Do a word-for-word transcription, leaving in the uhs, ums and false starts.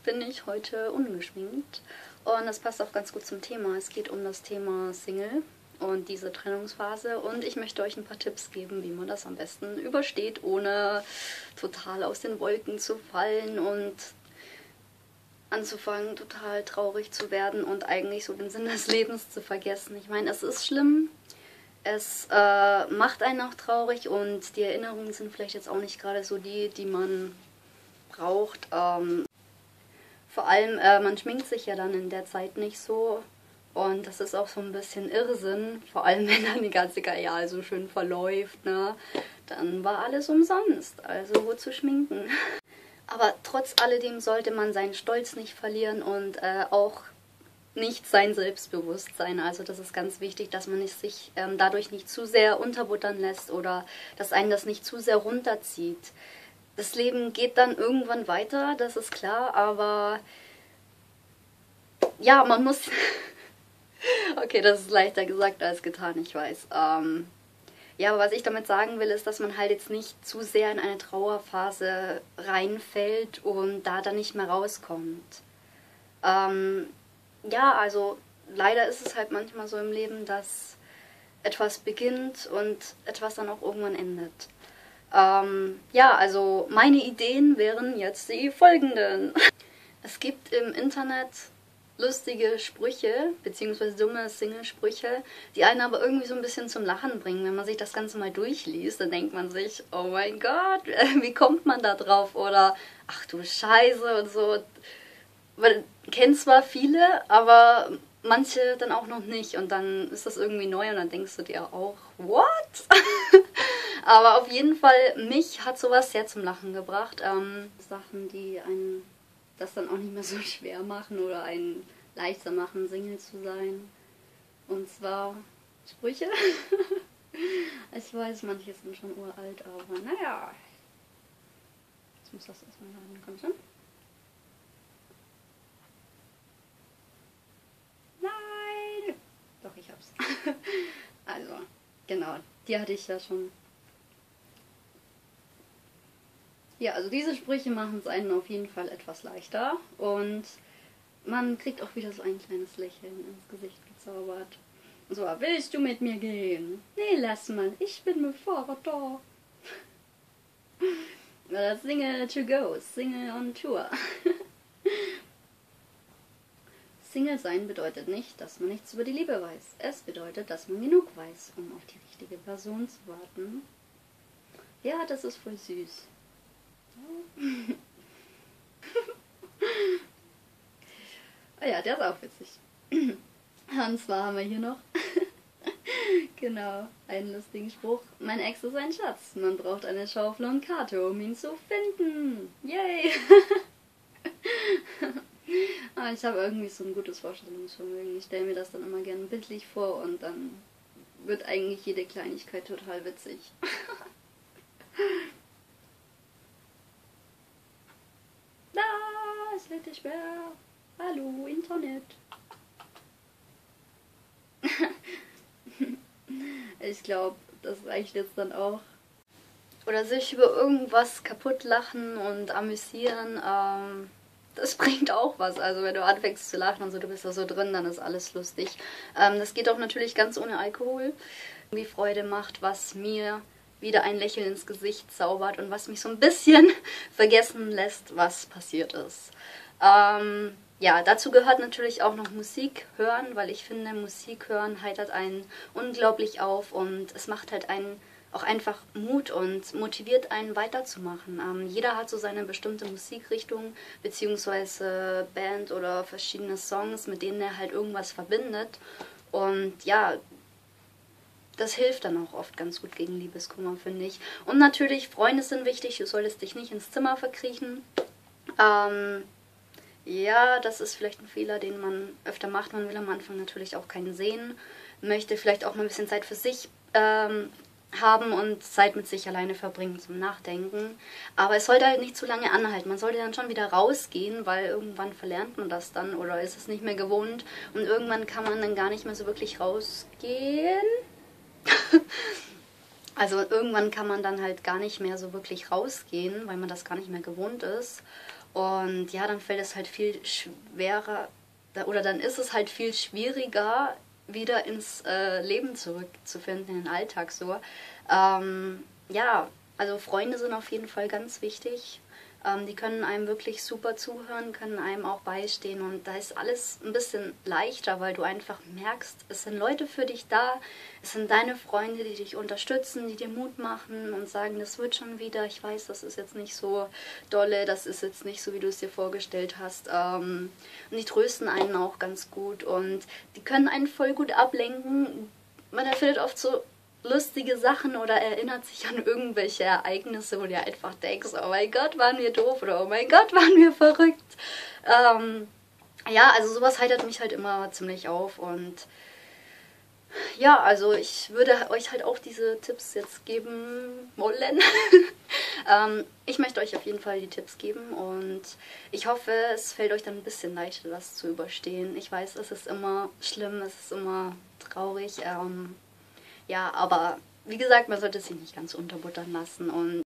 bin ich heute ungeschminkt und das passt auch ganz gut zum Thema. Es geht um das Thema Single und diese Trennungsphase und ich möchte euch ein paar Tipps geben, wie man das am besten übersteht, ohne total aus den Wolken zu fallen und anzufangen, total traurig zu werden und eigentlich so den Sinn des Lebens zu vergessen. Ich meine, es ist schlimm, es äh, macht einen auch traurig und die Erinnerungen sind vielleicht jetzt auch nicht gerade so die, die man braucht. Ähm, vor allem, äh, man schminkt sich ja dann in der Zeit nicht so und das ist auch so ein bisschen Irrsinn, vor allem wenn dann die ganze Karriere so schön verläuft, ne? Dann war alles umsonst, also wozu schminken? Aber trotz alledem sollte man seinen Stolz nicht verlieren und äh, auch nicht sein Selbstbewusstsein. Also das ist ganz wichtig, dass man sich ähm, dadurch nicht zu sehr unterbuttern lässt oder dass einen das nicht zu sehr runterzieht. Das Leben geht dann irgendwann weiter, das ist klar, aber ja, man muss... Okay, das ist leichter gesagt als getan, ich weiß. Ähm, ja, aber was ich damit sagen will, ist, dass man halt jetzt nicht zu sehr in eine Trauerphase reinfällt und da dann nicht mehr rauskommt. Ähm, ja, also leider ist es halt manchmal so im Leben, dass etwas beginnt und etwas dann auch irgendwann endet. Ähm, ja, also meine Ideen wären jetzt die folgenden. Es gibt im Internet lustige Sprüche, beziehungsweise dumme Single-Sprüche, die einen aber irgendwie so ein bisschen zum Lachen bringen. Wenn man sich das Ganze mal durchliest, dann denkt man sich, oh mein Gott, wie kommt man da drauf? Oder, ach du Scheiße und so. Man kennt zwar viele, aber manche dann auch noch nicht. Und dann ist das irgendwie neu und dann denkst du dir auch, what? Aber auf jeden Fall, mich hat sowas sehr zum Lachen gebracht. Ähm, Sachen, die einen das dann auch nicht mehr so schwer machen oder einen leichter machen, Single zu sein. Und zwar Sprüche. Ich weiß, manche sind schon uralt, aber naja. Jetzt muss das erstmal laden, komm schon. Nein! Doch, ich hab's. Also, genau, die hatte ich ja schon. Ja, also diese Sprüche machen es einen auf jeden Fall etwas leichter und man kriegt auch wieder so ein kleines Lächeln ins Gesicht gezaubert. So, willst du mit mir gehen? Nee, lass mal, ich bin mit Fahrrad da. Das Single to go, Single on Tour. Single sein bedeutet nicht, dass man nichts über die Liebe weiß. Es bedeutet, dass man genug weiß, um auf die richtige Person zu warten. Ja, das ist voll süß. Ah ja, der ist auch witzig. Und zwar haben wir hier noch genau einen lustigen Spruch. Mein Ex ist ein Schatz. Man braucht eine Schaufel und Karte, um ihn zu finden. Yay! Aber ich habe irgendwie so ein gutes Vorstellungsvermögen. Ich stelle mir das dann immer gerne bildlich vor und dann wird eigentlich jede Kleinigkeit total witzig. Es wird schwer. Hallo, Internet. Ich glaube, das reicht jetzt dann auch. Oder sich über irgendwas kaputt lachen und amüsieren, ähm, das bringt auch was. Also wenn du anfängst zu lachen und so, du bist da so drin, dann ist alles lustig. Ähm, das geht auch natürlich ganz ohne Alkohol. Die Freude macht, was mir wieder ein Lächeln ins Gesicht zaubert und was mich so ein bisschen vergessen lässt, was passiert ist. Ähm, ja, dazu gehört natürlich auch noch Musik hören, weil ich finde, Musik hören heitert einen unglaublich auf und es macht halt einen auch einfach Mut und motiviert einen weiterzumachen. Ähm, jeder hat so seine bestimmte Musikrichtung beziehungsweise Band oder verschiedene Songs, mit denen er halt irgendwas verbindet und ja, das hilft dann auch oft ganz gut gegen Liebeskummer, finde ich. Und natürlich, Freunde sind wichtig, du solltest dich nicht ins Zimmer verkriechen. Ähm, ja, das ist vielleicht ein Fehler, den man öfter macht. Man will am Anfang natürlich auch keinen sehen, möchte vielleicht auch mal ein bisschen Zeit für sich ähm, haben und Zeit mit sich alleine verbringen zum Nachdenken. Aber es sollte halt nicht zu lange anhalten. Man sollte dann schon wieder rausgehen, weil irgendwann verlernt man das dann oder ist es nicht mehr gewohnt. Und irgendwann kann man dann gar nicht mehr so wirklich rausgehen. Also irgendwann kann man dann halt gar nicht mehr so wirklich rausgehen, weil man das gar nicht mehr gewohnt ist. Und ja, dann fällt es halt viel schwerer, oder dann ist es halt viel schwieriger, wieder ins äh, Leben zurückzufinden, in den Alltag so. Ähm, ja, also Freunde sind auf jeden Fall ganz wichtig. Ähm, die können einem wirklich super zuhören, können einem auch beistehen und da ist alles ein bisschen leichter, weil du einfach merkst, es sind Leute für dich da, es sind deine Freunde, die dich unterstützen, die dir Mut machen und sagen, das wird schon wieder, ich weiß, das ist jetzt nicht so dolle, das ist jetzt nicht so, wie du es dir vorgestellt hast. Ähm, und die trösten einen auch ganz gut und die können einen voll gut ablenken. Man erfindet oft so lustige Sachen oder erinnert sich an irgendwelche Ereignisse, wo du dir einfach denkst, oh mein Gott, waren wir doof oder oh mein Gott, waren wir verrückt. Ähm, ja, also sowas heitert mich halt immer ziemlich auf und ja, also ich würde euch halt auch diese Tipps jetzt geben wollen. ähm, ich möchte euch auf jeden Fall die Tipps geben und ich hoffe, es fällt euch dann ein bisschen leichter, das zu überstehen. Ich weiß, es ist immer schlimm, es ist immer traurig. Ähm, ja, aber wie gesagt, man sollte sich nicht ganz unterbuttern lassen und